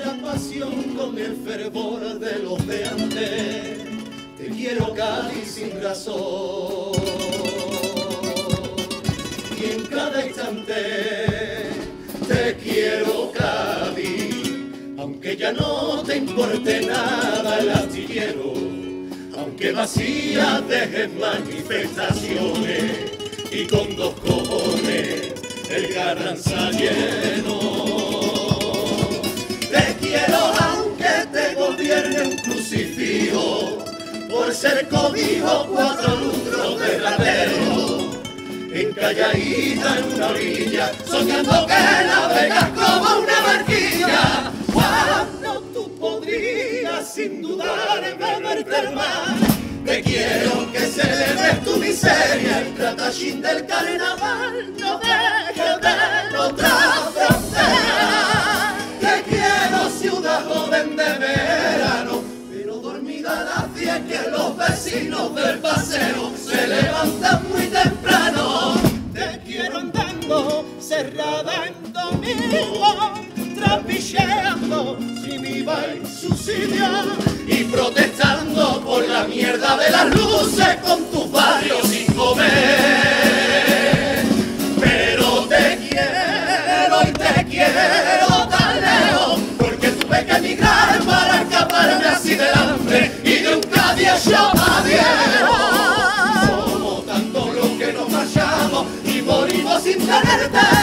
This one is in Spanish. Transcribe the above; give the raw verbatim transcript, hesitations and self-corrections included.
la pasión, con el fervor de los de antes. Te quiero casi sin razón, y en cada instante te quiero Cádiz, aunque ya no te importe nada el astillero, aunque vacías dejes manifestaciones y con dos cojones el Carranza lleno. Te quiero aunque te gobierne un crucifijo, por ser cobijo cuatro lustros de ratero, encalladita en una orilla, soñando que navegas como una barquilla. Cuando tú podrías sin dudar beberte el mar, te quiero que celebres tu miseria, el tratachín del carnaval no deje ver otra frontera. Te quiero ciudad joven de verano, pero dormida a las diez que los vecinos del paseo se levantan muy temprano. Te quiero andando cerrada en domingo, trapicheando sin IVA y subsidio y protestando por la mierda de las luces con tus barrios sin comer. Pero te quiero y te quiero tan lejos, porque tuve que emigrar para escaparme así del hambre y de un Cádiz hecho a viejo. Somos tantos los que nos marchamos y morimos sin tenerte.